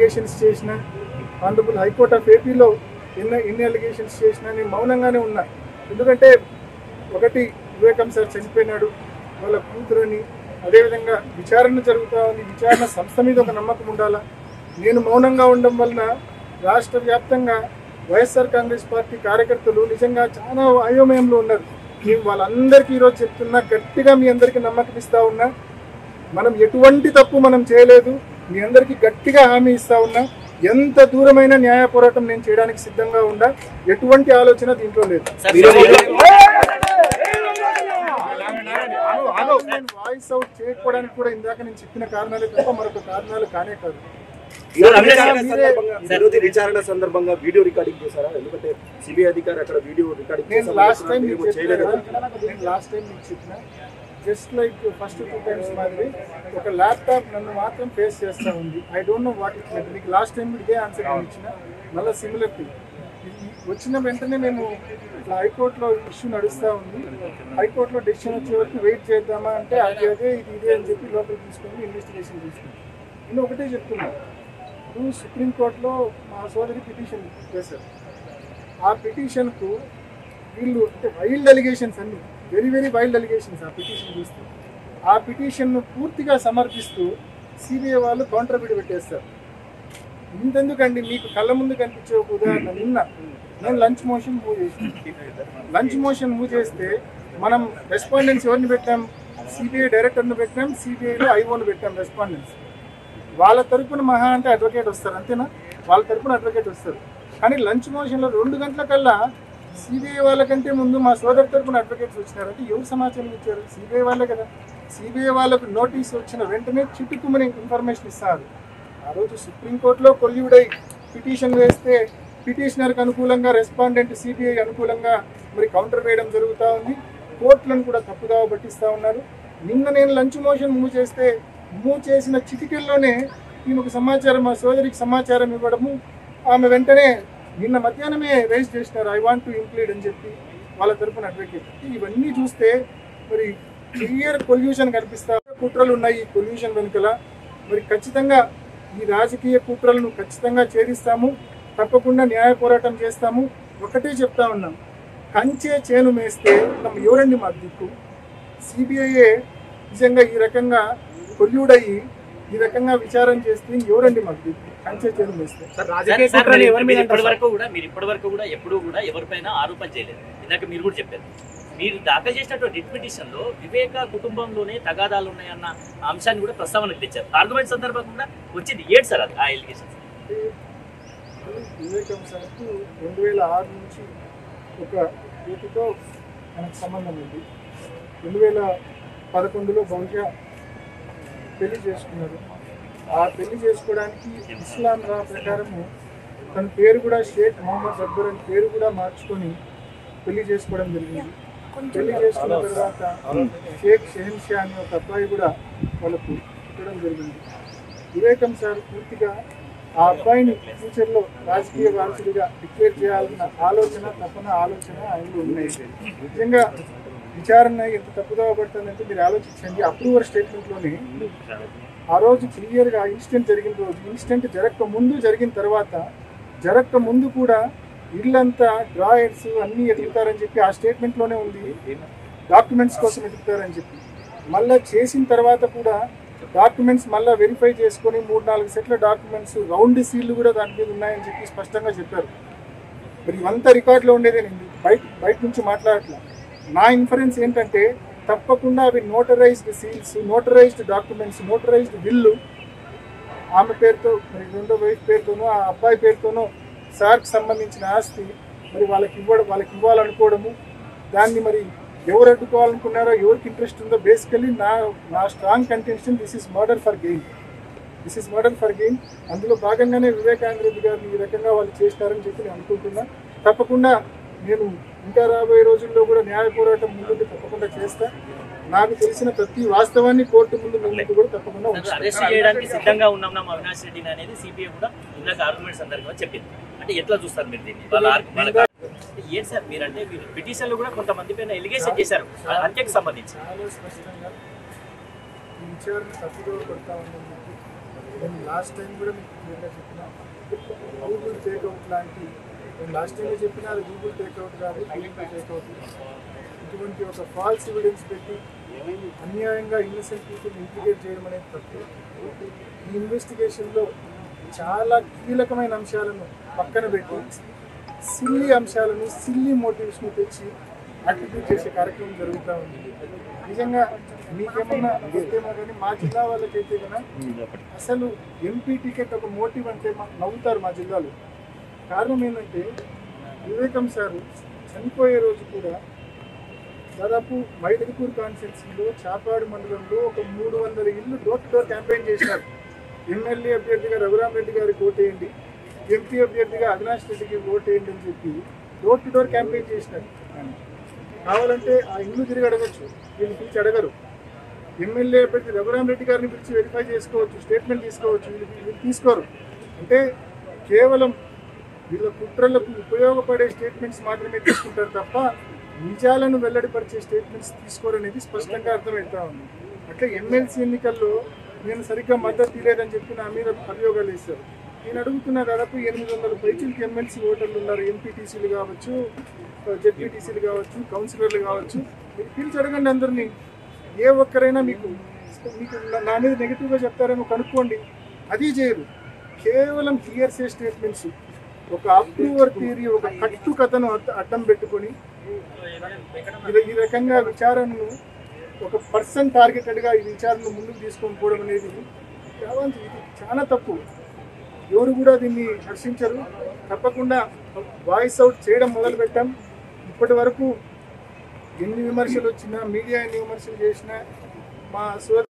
Allegations చేసినా, honourable high court of ఏపీలో ఎన్ని అలిగేషన్స్ చేసినా నేను మౌనంగానే ఉన్నా. ఎందుకంటే ఒకటి, వివేకం సార్ చనిపోయినాడు, వాళ్ళ కూతురని, అదేవిధంగా విచారణ జరుగుతూ ఉంది, విచారణ సంస్థ మీద ఒక నమ్మకం ఉండాలా. నేను మౌనంగా ఉండడం వలన రాష్ట్ర వ్యాప్తంగా వైఎస్ఆర్ కాంగ్రెస్ పార్టీ కార్యకర్తలు నిజంగా చాలా అయోమయంలో ఉన్నారు. నేను వాళ్ళందరికీ ఈరోజు చెప్తున్నా, గట్టిగా మీ అందరికీ నమ్మకం ఇస్తా ఉన్నా, మనం ఎటువంటి తప్పు మనం చేయలేదు. మీ అందరికీ గట్టిగా హామీ ఇస్తా ఉన్నా, ఎంత దూరమైన న్యాయ పోరాటం నేను చేయడానికి సిద్ధంగా ఉన్నా. ఎటువంటి ఆలోచన దీంట్లో లేదు. వాయిస్ అవుట్ చేయకపోవడానికి కూడా ఇందాక నేను చెప్పిన కారణాలే తప్ప మరొక కారణాలు కానే కాదు. విచారణ సందర్భంగా వీడియో రికార్డింగ్ చేశారా? ఎందుకంటే సిబిఐ అధికారి అక్కడ వీడియో రికార్డింగ్ నేను లాస్ట్ టైం మీకు చెప్పిన, జస్ట్ లైక్ ఫస్ట్ 2 times మాదిరి ఒక ల్యాప్టాప్ నన్ను మాత్రం ఫేస్ చేస్తూ ఉంది. I don't know what it means. మీకు లాస్ట్ టైం ఇదే ఆన్సర్ ఇచ్చిన, మళ్ళీ సిమిలర్ థింగ్ వచ్చిన వెంటనే నేను ఇట్లా హైకోర్టులో ఇష్యూ నడుస్తూ ఉంది, హైకోర్టులో డెసిషన్ వచ్చే వరకు వెయిట్ చేద్దామా అంటే అదే ఇదే అని చెప్పి లోపలికి తీసుకొని ఇన్వెస్టిగేషన్ తీసుకున్నాను. నేను ఒకటే చెప్తున్నాను, ఇప్పుడు సుప్రీంకోర్టులో మా సోదరి పిటిషన్ చేశారు. ఆ పిటిషన్కు వీళ్ళు అంటే వైల్డ్ అలిగేషన్స్ అన్ని, వెరీ వెరీ వైల్డ్ అలిగేషన్స్ ఆ పిటిషన్ చూస్తే. ఆ పిటిషన్ను పూర్తిగా సమర్థిస్తూ సిబిఐ వాళ్ళు కౌంటర్ బిడ్ పెట్టేస్తారు. ఇంతెందుకండి, మీకు కళ్ళ ముందు కనిపించే ఒక ఉదాహరణ, నిన్న నేను లంచ్ మోషన్ మూవ్ చేస్తే మనం రెస్పాండెంట్స్ ఎవరిని పెట్టాం? సిబిఐ డైరెక్టర్ను పెట్టాం, సిబిఐలో ఐఓను పెట్టాం రెస్పాండెంట్స్. వాళ్ళ తరపున మహా అంటే అడ్వకేట్ వస్తారు, అంతేనా? వాళ్ళ తరపున అడ్వకేట్ వస్తారు. కానీ లంచ్ మోషన్లో 2 గంటల కల్లా సిబిఐ వాళ్ళకంటే ముందు మా సోదరు తరపున అడ్వకేట్స్ వచ్చినారంటే ఎవరు సమాచారం ఇచ్చారు? సిబిఐ వాళ్ళే కదా. సిబిఐ వాళ్ళకు నోటీస్ వచ్చిన వెంటనే చిట్టుకుమని ఇన్ఫర్మేషన్ ఇస్తారు. ఆ రోజు సుప్రీంకోర్టులో కొల్యూడై పిటిషన్ వేస్తే పిటిషనర్కి అనుకూలంగా రెస్పాండెంట్ సిబిఐ అనుకూలంగా మరి కౌంటర్ వేయడం జరుగుతూ ఉంది. కోర్టులను కూడా తప్పుదావ పట్టిస్తూ ఉన్నారు. నిన్న నేను లంచ్ మోషన్ మూవ్ చేసిన చిటికెల్లోనే ఈమెకు సమాచారం, మా సోదరికి సమాచారం ఇవ్వడము, ఆమె వెంటనే నిన్న మధ్యాహ్నమే రైజ్ చేసినారు ఐ వాంట్ టు ఇంప్లీడ్ అని చెప్పి వాళ్ళ తరపున అడ్వకేట్. ఇవన్నీ చూస్తే మరి క్లియర్ కొల్యూషన్ కనిపిస్తా, కుట్రలు ఉన్నాయి ఈ కొల్యూషన్ వెనుకల. మరి ఖచ్చితంగా ఈ రాజకీయ కుట్రలను ఖచ్చితంగా ఛేదిస్తాము, తప్పకుండా న్యాయ పోరాటం చేస్తాము. ఒకటే చెప్తా ఉన్నాం, కంచే చేను మేస్తే మనం ఎవరండి మాకు దిక్కు? సిబిఐఏ నిజంగా ఈ రకంగా కొల్యూడయ్యి ఈ రకంగా విచారం చేస్తే ఎవరండి మాకు దిక్కు? కంచే చేను మేస్తే. ఇప్పటివరకు కూడా ఎప్పుడు కూడా ఎవరిపైన ఆరోపణ చేయలేదు. ఇందాక మీరు కూడా చెప్పారు, మీరు దాఖలు చేసినటువంటి రిట్ పిటిషన్ లో వివేక కుటుంబంలోనే తగాదాలు ఉన్నాయన్న అంశాన్ని కూడా ప్రస్తావనకు తెచ్చారు. ఆర్గ్యుమెంట్ సందర్భంగా వచ్చింది ఏంటి సార్ అది ఆ ఎలిగేషన్స్? వివేకం సార్కు 2006 నుంచి ఒక యూత్తో మనకు సంబంధం ఉంది. 2011లో బహుశా పెళ్లి చేసుకున్నారు. ఆ పెళ్లి చేసుకోవడానికి ఇస్లాం లా ప్రకారము తన పేరు కూడా షేక్ మొహమ్మద్ అక్బర్ అని పేరు కూడా మార్చుకొని పెళ్లి చేసుకోవడం జరిగింది. పెళ్లి చేసుకున్న తర్వాత షేక్ షెహన్షా అనే ఒక అబ్బాయి కూడా వాళ్ళకు పుట్టడం జరిగింది. వివేకం సార్ పూర్తిగా ఆ అబ్బాయిని ఫ్యూచర్లో రాజకీయ వారసుడిగా డిక్లేర్ చేయాలన్న తప్పన ఆలోచన ఆయనలో ఉన్నాయి. నిజంగా విచారణ ఎంత తప్పుదోవ పడుతుందంటే మీరు ఆలోచించండి. అప్రూవర్ స్టేట్మెంట్లోనే ఆ రోజు క్లియర్గా ఇన్సిడెంట్ జరిగిన రోజు, ఇన్సిడెంట్ జరిగిన తర్వాత జరగక ముందు కూడా ఇల్లంతా డ్రాయర్స్ అన్నీ ఎదుగుతారని చెప్పి ఆ స్టేట్మెంట్లోనే ఉంది. డాక్యుమెంట్స్ కోసం ఎదుగుతారని చెప్పి మళ్ళీ చేసిన తర్వాత కూడా డాక్యుమెంట్స్ మళ్ళీ వెరిఫై చేసుకొని 3-4 సెట్ల డాక్యుమెంట్స్ రౌండ్ సీల్లు కూడా దాని మీద ఉన్నాయని చెప్పి స్పష్టంగా చెప్పారు. మరి ఇవంతా రికార్డులో ఉండేదే. నేను బయట నుంచి మాట్లాడట్లా. నా ఇన్ఫరెన్స్ ఏంటంటే తప్పకుండా అవి notarized seals, notarized documents, notarized bill ఆమె పేరుతో, మరి రెండో వైఫ్ పేరుతోనో ఆ అబ్బాయి పేరుతోనో సార్కి సంబంధించిన ఆస్తి మరి వాళ్ళకి ఇవ్వాలనుకోవడము, దాన్ని మరి ఎవరు అడ్డుకోవాలనుకున్నారో, ఎవరికి ఇంట్రెస్ట్ ఉందో, బేసికలీ నా strong contention this is murder for gain. అందులో భాగంగానే వివేకానంద రెడ్డి గారిని ఈ రకంగా వాళ్ళు చేస్తారని చెప్పి నేను అనుకుంటున్నా. తప్పకుండా నేను ఇంకా రాబోయే రోజుల్లో కూడా న్యాయ పోరాటం ముందుకు తప్పకుండా చేస్తా. నాకు తెలిసిన ప్రతి వాస్తవాన్ని కోర్టు ముందు కూడా తప్పకుండా అరెస్ట్ చేయడానికి సిద్ధంగా ఉన్నాం అవినాష్ రెడ్డిని అనేది సిబిఐ కూడా ఇందాక ఆర్గ్యుమెంట్ సందర్భంగా చెప్పింది. అంటే ఎట్లా చూస్తారు మీరు దీన్ని? ఏంటి సార్ మీరంటే మీరు పిటిషన్లు కూడా కొంతమంది పైన ఎలిగేషన్ చేశారు హత్యకు సంబంధించి. చాలా స్పష్టంగా ఈ విచారణ తప్పుదోవ పడతా ఉందని నేను లాస్ట్ టైం కూడా మీకు క్లియర్గా చెప్పిన గూగుల్ టేక్అవుట్ లాంటి, నేను లాస్ట్ టైమే చెప్పిన అది గూగుల్ టేక్అవుట్ కాదు, గూగుల్ టేక్అవుట్. ఇటువంటి ఒక ఫాల్స్ ఎవిడెన్స్ పెట్టి అన్యాయంగా ఇన్నోసెంట్ పీపుల్ని ఇంప్లికేట్ చేయడం అనేది తప్పు. ఈ ఇన్వెస్టిగేషన్లో చాలా కీలకమైన అంశాలను పక్కన పెట్టి సిల్లీ అంశాలను, సిల్లీ మోటివ్స్ను తెచ్చి అట్రిబ్యూట్ చేసే కార్యక్రమం జరుగుతూ ఉంది. నిజంగా మీకేమన్నా వస్తేమో కానీ మా జిల్లా వాళ్ళకైతే కన్నా అసలు ఎంపీ టికెట్ ఒక మోటివ్ అంటే నవ్వుతారు మా జిల్లాలో. కారణం ఏంటంటే వివేకం సారు చనిపోయే రోజు కూడా దాదాపు మైదకపూర్ కాన్స్టిట్యున్సీలో చాపాడు మండలంలో ఒక 300 ఇళ్ళు డోర్ టు డోర్ క్యాంపెయిన్ చేశారు. ఎమ్మెల్యే అభ్యర్థిగా రఘురామరెడ్డి గారికి ఓటేయండి, ఎంపీ అభ్యర్థిగా అవినాష్ రెడ్డికి ఓటేయండి అని చెప్పి డోర్ టు డోర్ క్యాంపెయిన్ చేసినారు. కావాలంటే ఆ ఇల్లు తిరిగి అడగచ్చు, వీళ్ళు పిలిచి అడగరు. ఎమ్మెల్యే అభ్యర్థి రఘురామరెడ్డి గారిని పిలిచి వెరిఫై చేసుకోవచ్చు, స్టేట్మెంట్ తీసుకోవచ్చు, వీళ్ళు తీసుకోరు. అంటే కేవలం వీళ్ళ కుట్రలకు ఉపయోగపడే స్టేట్మెంట్స్ మాత్రమే తీసుకుంటారు తప్ప నిజాలను వెల్లడిపరిచే స్టేట్మెంట్స్ తీసుకోరనేది స్పష్టంగా అర్థమవుతా ఉంది. అట్లా ఎమ్మెల్సీ ఎన్నికల్లో నేను సరిగ్గా మద్దతు ఇవ్వలేదని చెప్పి నా మీద అభియోగాలు వేశారు. నేను అడుగుతున్నా, దాదాపు 800 పైచులకి ఎమ్మెల్సీ ఓటర్లు ఉన్నారు. ఎంపీటీసీలు కావచ్చు, జెడ్పీటీసీలు కావచ్చు, కౌన్సిలర్లు కావచ్చు. మీరు పిలిచి అడగండి అందరినీ. ఏ ఒక్కరైనా మీకు నా మీద నెగిటివ్గా చెప్తారేమో కనుక్కోండి. అది చేయరు. కేవలం హియర్సే స్టేట్మెంట్స్, ఒక అప్రూవర్ థియరీ, ఒక కట్టు కథను అడ్డం పెట్టుకొని ఈ రకంగా విచారణను ఒక పర్సన్ టార్గెటెడ్గా ఈ విచారణను ముందుకు తీసుకొని పోవడం అనేది ఇది చాలా తప్పు. ఎవరు కూడా దీన్ని హర్షించరు. తప్పకుండా వాయిస్ అవుట్ చేయడం మొదలు పెట్టాం. ఇప్పటి వరకు ఎన్ని విమర్శలు వచ్చినా, మీడియా ఎన్ని విమర్శలు చేసినా మా